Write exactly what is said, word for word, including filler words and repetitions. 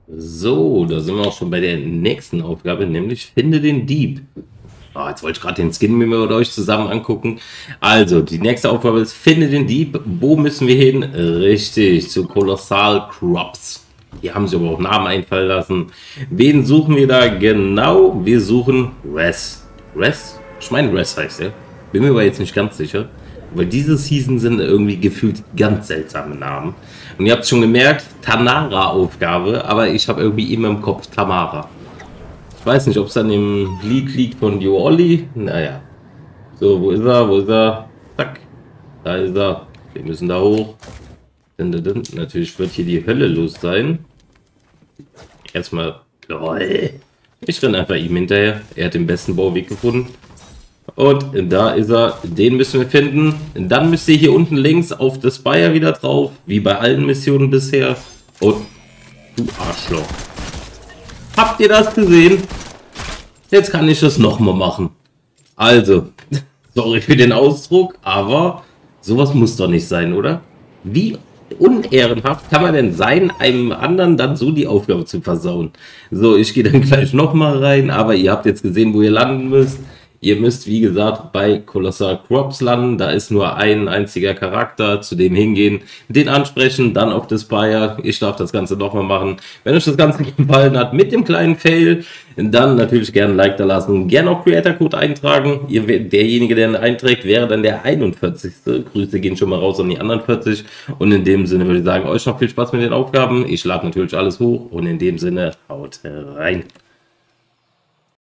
So, da sind wir auch schon bei der nächsten Aufgabe, nämlich finde den Dieb. Oh, jetzt wollte ich gerade den Skin mir mit euch zusammen angucken. Also, die nächste Aufgabe ist, finde den Dieb. Wo müssen wir hin? Richtig, zu Colossal Crops. Hier haben sie aber auch Namen einfallen lassen. Wen suchen wir da? Genau, wir suchen Res. Res? Ich meine Res heißt er. Bin mir aber jetzt nicht ganz sicher. Weil diese Season sind irgendwie gefühlt ganz seltsame Namen. Und ihr habt es schon gemerkt, Tanara-Aufgabe, aber ich habe irgendwie immer im Kopf Tamara. Ich weiß nicht, ob es dann im Lied liegt von Joolli. Naja. So, wo ist er? Wo ist er? Zack. Da ist er. Wir müssen da hoch. Natürlich wird hier die Hölle los sein. Erstmal. Lol. Ich renne einfach ihm hinterher. Er hat den besten Bauweg gefunden. Und da ist er. Den müssen wir finden. Dann müsst ihr hier unten links auf das Spire wieder drauf. Wie bei allen Missionen bisher. Und du Arschloch. Habt ihr das gesehen? Jetzt kann ich das nochmal machen. Also, sorry für den Ausdruck, aber sowas muss doch nicht sein, oder? Wie unehrenhaft kann man denn sein, einem anderen dann so die Aufgabe zu versauen? So, ich gehe dann gleich nochmal rein, aber ihr habt jetzt gesehen, wo ihr landen müsst. Ihr müsst, wie gesagt, bei Colossal Crops landen. Da ist nur ein einziger Charakter. Zu dem hingehen, den ansprechen, dann auf das Spire. Ich darf das Ganze nochmal machen. Wenn euch das Ganze gefallen hat mit dem kleinen Fail, dann natürlich gerne ein Like da lassen. Gerne auch Creator Code eintragen. Ihr, derjenige, der ihn einträgt, wäre dann der einundvierzigste Grüße gehen schon mal raus an die anderen vierzig. Und in dem Sinne würde ich sagen, euch noch viel Spaß mit den Aufgaben. Ich lade natürlich alles hoch und in dem Sinne haut rein.